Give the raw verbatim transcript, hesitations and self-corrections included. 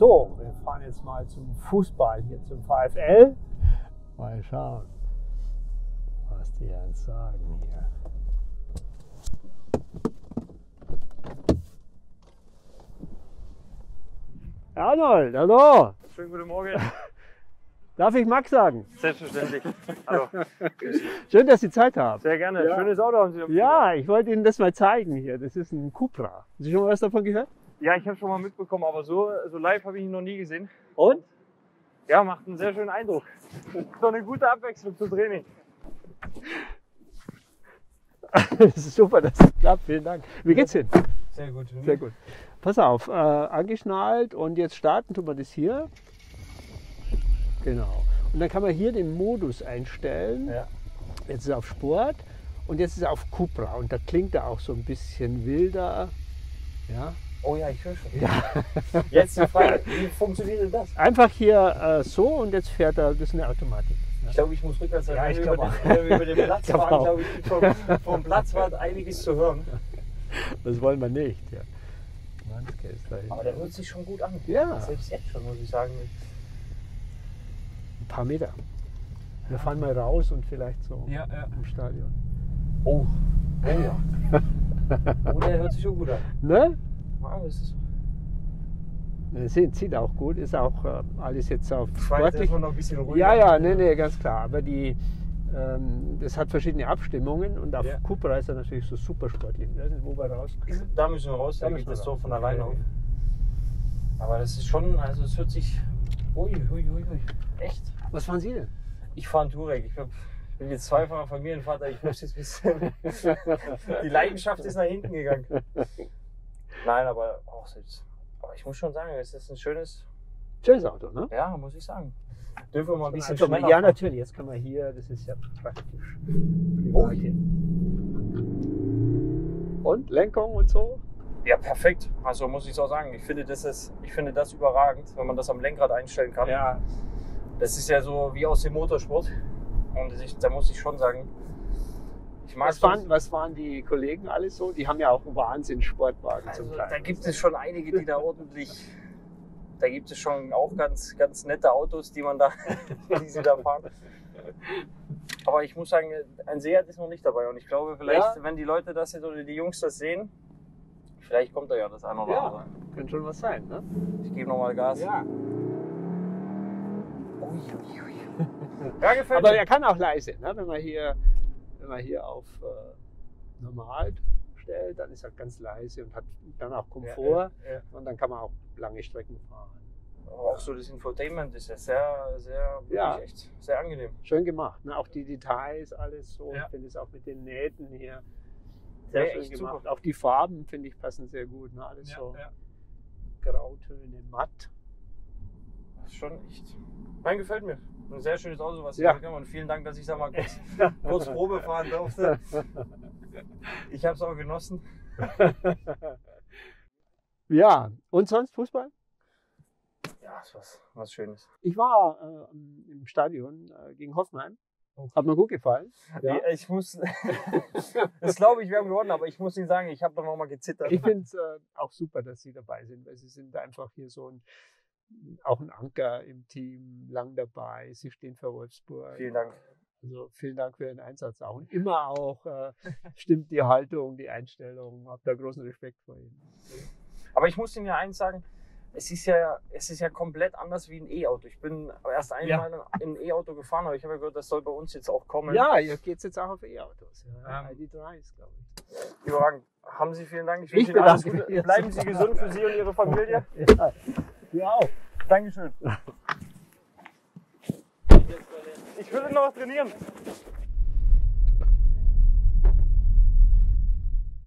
So, wir fahren jetzt mal zum Fußball, hier zum VfL. Mal schauen, was die uns sagen hier. Arnold, hallo. Schönen guten Morgen. Darf ich Max sagen? Selbstverständlich. Hallo. Schön, dass Sie Zeit haben. Sehr gerne. Ja. Schönes Auto haben Sie. Ja, ich wollte Ihnen das mal zeigen hier. Das ist ein Cupra. Haben Sie schon mal was davon gehört? Ja, ich habe schon mal mitbekommen, aber so, so live habe ich ihn noch nie gesehen. Und? Ja, macht einen sehr schönen Eindruck. So eine gute Abwechslung zum Training. Das ist super, dass es klappt. Vielen Dank. Wie geht's Ihnen? Sehr gut. Sehr gut. Pass auf, äh, angeschnallt und jetzt starten tun wir das hier. Genau. Und dann kann man hier den Modus einstellen. Ja. Jetzt ist er auf Sport und jetzt ist er auf Cupra und da klingt er auch so ein bisschen wilder. Ja. Oh ja, ich höre schon. Ja. Jetzt die Frage, wie funktioniert denn das? Einfach hier äh, so und jetzt fährt er, das ist eine Automatik. Ich glaube, ich muss rückwärts sein. Ja, Wenn ich wir glaub über, auch. den- wenn wir über den Platz glaub fahren, auch. glaube ich, vom, vom Platzwart einiges zu hören. Das wollen wir nicht. Ja. Manske ist da Aber der hört sich schon gut an. Ja. Selbst jetzt schon, muss ich sagen. ein paar Meter. Wir fahren mal raus und vielleicht so Ja, ja. im Stadion. Oh. Oh ja. Oh, der hört sich schon gut an. Ne? Wow, das ist Es sieht, sieht auch gut, ist auch äh, alles jetzt auf Schweiz sportlich. erstmal noch ein bisschen ruhiger. Ja, ja, nee, nee, ganz klar. Aber die, ähm, das hat verschiedene Abstimmungen und auf Ja. Cupra ist er natürlich so super sportlich. Ich weiß nicht, wo wir raus können. Da müssen wir raus, da, Da geht müssen wir das Tor raus. von alleine Okay. auf. Aber das ist schon, also es hört sich. Ui, ui, ui, ui. Echt? Was fahren Sie denn? Ich fahre einen Touareg. Ich, glaub, ich bin jetzt zweifacher Familienvater, ich muss jetzt ein bisschen. Die Leidenschaft ist nach hinten gegangen. Nein, aber auch selbst. Aber ich muss schon sagen, es ist ein schönes. Schönes Auto, ne? Ja, muss ich sagen. Dürfen wir mal ein bisschen Also, schneller ja, fahren? natürlich. Jetzt können wir hier, das ist ja praktisch. Oh. Und Lenkung und so? Ja, perfekt. Also muss ich auch sagen, ich finde, das ist, ich finde das überragend, wenn man das am Lenkrad einstellen kann. Ja. Das ist ja so wie aus dem Motorsport. Und ich, da muss ich schon sagen, ich mag Was waren, was waren die Kollegen alles so? Die haben ja auch einen Wahnsinn-Sportwagen also, zum Teil. da gibt es schon einige, die da ordentlich, da gibt es schon auch ganz, ganz nette Autos, die man da, die sie da fahren. Aber ich muss sagen, ein Seat ist noch nicht dabei. Und ich glaube, vielleicht, Ja. wenn die Leute das jetzt oder die Jungs das sehen, vielleicht kommt da ja das eine oder Ja, andere. könnte schon was sein, ne? Ich gebe nochmal Gas. Ja. Ui, ui, ui. Ja, gefällt Aber mir. er kann auch leise, ne? Wenn man hier, wenn man hier auf äh, normal stellt, dann ist er ganz leise und hat dann auch Komfort Ja, ja. und dann kann man auch lange Strecken fahren. Auch so das Infotainment ist ja sehr, sehr, wirklich Ja. echt sehr angenehm. Schön gemacht, ne? Auch die Details, alles so. Ja. Ich finde es auch mit den Nähten hier sehr Ja, schön echt gemacht. super. Auch die Farben, finde ich, passen sehr gut, ne? Alles so Grautöne, matt. Das ist schon echt. Nein, gefällt mir. Ein sehr schönes Auto, was Sie Ja. ja. haben. Und vielen Dank, dass ich da mal kurz, kurz Probe fahren durfte. Ich habe es auch genossen. Ja, und sonst Fußball? Ja, ist was, was Schönes. Ich war äh, im Stadion äh, gegen Hoffenheim. Hat mir gut gefallen. Ja. Ja. Ich muss, das glaube ich, wir haben gewonnen, aber ich muss Ihnen sagen, ich habe da noch mal gezittert. Ich finde es äh, auch super, dass Sie dabei sind, weil Sie sind einfach hier so ein, auch ein Anker im Team, lang dabei. Sie stehen für Wolfsburg. Vielen Dank. Also vielen Dank für Ihren Einsatz auch. Und immer auch äh, stimmt die Haltung, die Einstellung. Hab da großen Respekt vor Ihnen. Aber ich muss Ihnen ja eins sagen, es ist ja, es ist ja komplett anders wie ein E-Auto. Ich bin erst einmal in ein E-Auto gefahren, aber ich habe ja gehört, das soll bei uns jetzt auch kommen. Ja, jetzt geht es jetzt auch auf E-Autos. Ja. Ähm, I D drei ist, glaube ich. Überragend. Haben Sie vielen Dank. Ich wünsche Ihnen alles bedanke Gute. mich. Bleiben Sie gesund für Sie und Ihre Familie. Ja, ja auch. Dankeschön. Ich würde noch trainieren.